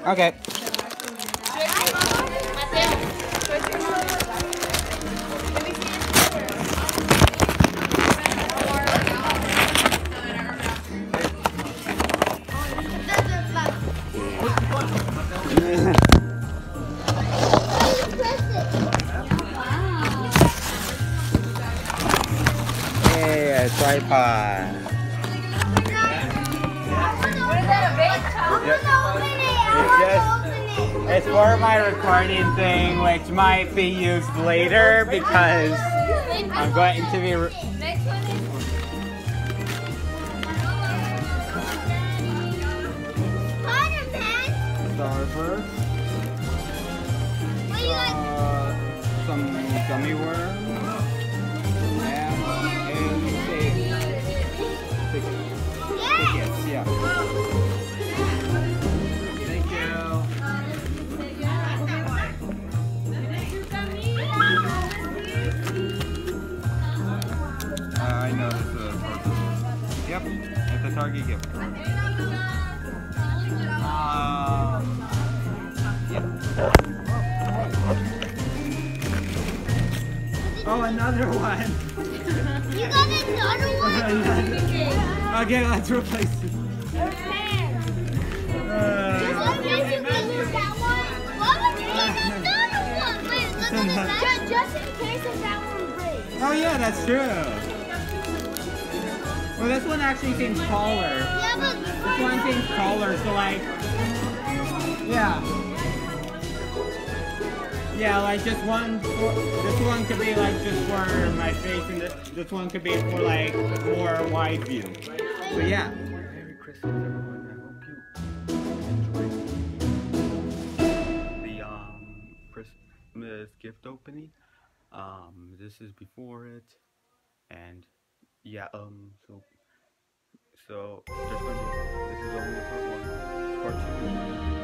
Okay. Hey, a tripod. It's for my recording thing, which might be used later because I'm going to be. Starburst. Some gummy worms. Tickets, yeah. Thank you. I know this is a Target. Yep, it's a Target gift card. Yep. Oh, another one. You got another one? Okay, let's replace it. Just in case you can lose that one. Why would you get another one? Wait, look at that. Just in case if that one breaks. Oh yeah, that's true. Well, this one actually seems taller. Yeah, but This one seems taller, so like, yeah. Yeah, like just one, this one could be like just for my face, and this one could be for like more wide view. So yeah. Merry Christmas, everyone. I hope you enjoy the Christmas gift opening. This is before it, and yeah, so there's gonna be, this is only part one, part two.